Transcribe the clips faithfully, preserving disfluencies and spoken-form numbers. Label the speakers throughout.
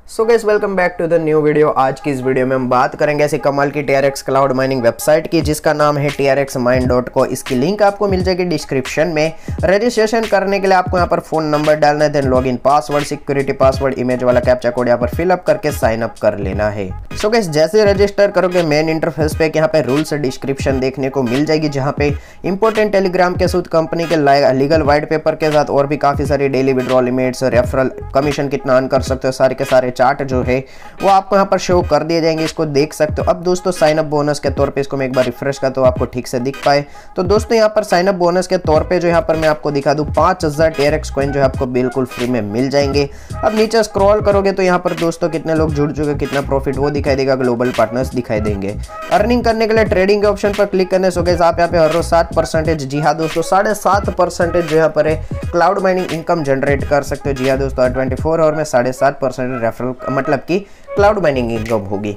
Speaker 1: So guys welcome back to the new video. आज की इस वीडियो में हम बात करेंगे ऐसी कमाल की T R X cloud mining website की जिसका नाम है T R X mine dot co. इसकी लिंक आपको मिल जाएगी डिस्क्रिप्शन में। रजिस्ट्रेशन करने के लिए आपको यहाँ पर फोन नंबर डालना है, then login password, security password, image वाला कैप्चा कोड यहाँ पर फिलअप करके साइन अप कर लेना है। सो गाइस जैसे रजिस्टर करोगे मेन इंटरफेस पे यहाँ पे रूल्स डिस्क्रिप्शन देखने को मिल जाएगी, जहाँ पे इंपॉर्टेंट टेलीग्राम के सूद कंपनी के लीगल व्हाइट पेपर के साथ और भी काफी सारी daily withdrawal limits, referral commission कितना अर्न कर सकते हो, सारे के सारे चार्ट जो है वो आपको यहाँ पर शो कर दिए जाएंगे। इसको देख सकते हो। अब दोस्तों साइन अप बोनस के तौर पे इसको मैं एक बार रिफ्रेश कर तो आपको ठीक से दिख पाए। तो दोस्तों यहाँ पर साइन अप बोनस के तौर पे जो यहाँ पर मैं आपको दिखा दूं पांच हजार टी आर एक्स कॉइन जो है आपको बिल्कुल फ्री में मिल जाएंगे। अब नीचे स्क्रॉल करोगे तो यहाँ पर दोस्तों कितने लोग जुड़ चुके, कितना प्रॉफिट वो दिखाई देगा, ग्लोबल पार्टनर्स दिखाई देंगे। अर्निंग करने के लिए ट्रेडिंग के ऑप्शन पर क्लिक करने से आप यहाँ पे हर रोज सात परसेंटेज, जी हाँ दोस्तों साढ़े सात परसेंटेज जो यहाँ पर है क्लाउड माइनिंग इनकम जनरेट कर सकते हो। जी हाँ दोस्तों ट्वेंटी फोर आवर में साढ़े सात परसेंटेज रेफरल मतलब कि क्लाउड माइनिंग इनकम होगी।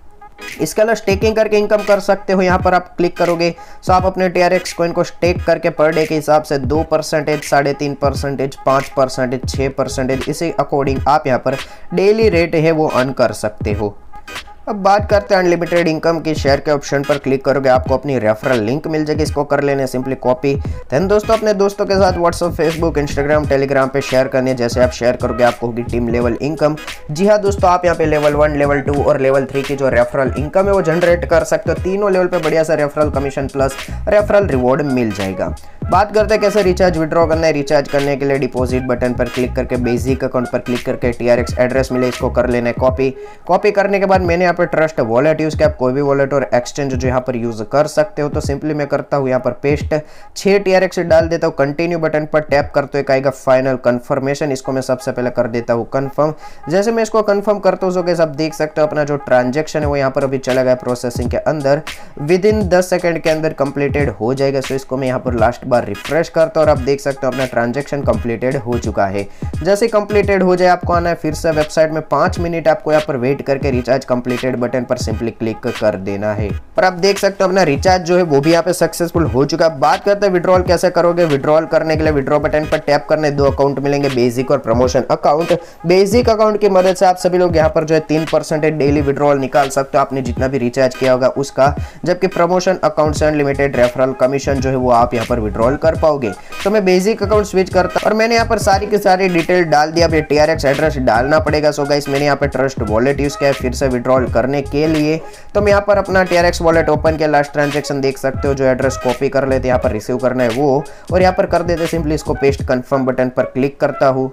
Speaker 1: इसके अलावा स्टेकिंग करके इनकम कर सकते हो। यहाँ पर आप क्लिक करोगे तो आप अपने टी आर एक्स कॉइन को स्टेक करके पर डे के हिसाब से दो परसेंटेज, साढ़े तीन परसेंटेज, पाँच परसेंटेज, छः परसेंटेज इसी अकॉर्डिंग आप यहाँ पर डेली रेट है वो अर्न कर सकते हो। अब बात करते हैं अनलिमिटेड इनकम की। शेयर के ऑप्शन पर क्लिक करोगे आपको अपनी रेफरल लिंक मिल जाएगी। इसको कर लेने सिंपली कॉपी, देन दोस्तों अपने दोस्तों के साथ व्हाट्सएप, फेसबुक, इंस्टाग्राम, टेलीग्राम पे शेयर करने। जैसे आप शेयर करोगे आपको होगी टीम लेवल इनकम। जी हाँ दोस्तों आप यहाँ पे लेवल वन, लेवल टू और लेवल थ्री की जो रेफरल इनकम है वो जनरेट कर सकते हो। तीनों लेवल पे बढ़िया सा referral commission plus referral reward मिल जाएगा। बात करते हैं कैसे रिचार्ज विड्रॉ करना है। रिचार्ज करने के लिए डिपॉजिट बटन पर क्लिक करके बेसिक अकाउंट पर क्लिक करके टी आर एक्स एड्रेस मिले, इसको कर लेना है कॉपी। कॉपी करने के बाद मैंने यहाँ पर ट्रस्ट वॉलेट यूज किया। आप कोई भी वॉलेट और एक्सचेंज जो यहाँ पर यूज कर सकते हो। तो सिंपली मैं करता हूँ यहाँ पर पेस्ट, छह टी आर एक्स डाल देता हूँ। कंटिन्यू बटन पर टैप करते हुए आएगा फाइनल कंफर्मेशन। इसको मैं सबसे पहले कर देता हूँ कंफर्म। जैसे मैं इसको कंफर्म करता हूँ आप देख सकते हो अपना जो ट्रांजेक्शन है वो यहाँ पर अभी चला गया प्रोसेसिंग के अंदर। विद इन दस सेकंड के अंदर कंप्लीटेड हो जाएगा। सो इसको मैं यहाँ पर लास्ट बार रिफ्रेश करता हूँ और आप देख सकते हो अपना ट्रांजेक्शन कंप्लीटेड हो चुका है। जैसे कंप्लीटेड हो जाए आपको आना है फिर से वेबसाइट में, पांच मिनट आपको यहाँ पर वेट करके रिचार्ज कंप्लीटेड बटन पर सिंपली क्लिक कर देना है। और आप देख सकते हो अपना रिचार्ज जो है वो भी यहाँ पे सक्सेसफुल हो चुका है। बात करते हैं विड्रॉल कैसे करोगे। विड्रॉल करने के लिए विड्रॉ बटन पर टैप करने दो अकाउंट मिलेंगे, बेसिक और प्रमोशन अकाउंट। बेसिक अकाउंट की मदद से आप सभी लोग यहाँ पर जो है तीन परसेंट डेली विड्रॉल निकाल सकते हो आपने जितना भी रिचार्ज किया होगा उसका। जबकि प्रमोशन अकाउंट से अनलिमिटेड रेफरल कमीशन जो है वो आप यहाँ पर विड्रॉल कर पाओगे। तो मैं बेसिक अकाउंट स्विच करता और मैंने यहाँ पर सारी की सारी डिटेल डाल दिया। अब ये टी आर एक्स एड्रेस डालना पड़ेगा। सो गाइस मैंने यहाँ पर ट्रस्ट वॉलेट यूज किया है फिर से विड्रॉल करने के लिए। तो मैं यहाँ पर अपना T R X wallet open किया, लास्ट ट्रांजैक्शन देख सकते हो, जो एड्रेस कॉपी कर लेते यहाँ पर रिसीव करना है वो और यहाँ पर कर देते सिंपली इसको पेस्ट। कंफर्म बटन पर क्लिक करता हूँ।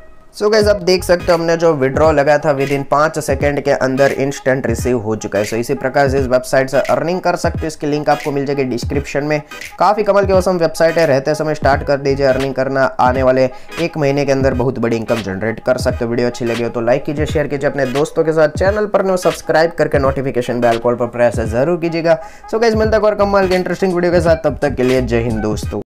Speaker 1: सो गाइस अब देख सकते हो हमने जो विड्रॉ लगाया था विद इन पाँच सेकंड के अंदर इंस्टेंट रिसीव हो चुका है। सो इसी प्रकार से इस वेबसाइट से अर्निंग कर सकते हो। इसकी लिंक आपको मिल जाएगी डिस्क्रिप्शन में। काफ़ी कमाल की औसम वेबसाइट है, रहते समय स्टार्ट कर दीजिए अर्निंग करना। आने वाले एक महीने के अंदर बहुत बड़ी इनकम जनरेट कर सकते हो। वीडियो अच्छी लगी हो तो लाइक कीजिए, शेयर कीजिए अपने दोस्तों के साथ। चैनल पर नो सब्सक्राइब करके नोटिफिकेशन बेल कॉल पर प्रेस जरूर कीजिएगा। सो गाइस मिलता है और कमाल के इंटरेस्टिंग वीडियो के साथ, तब तक के लिए जय हिंद दोस्तों।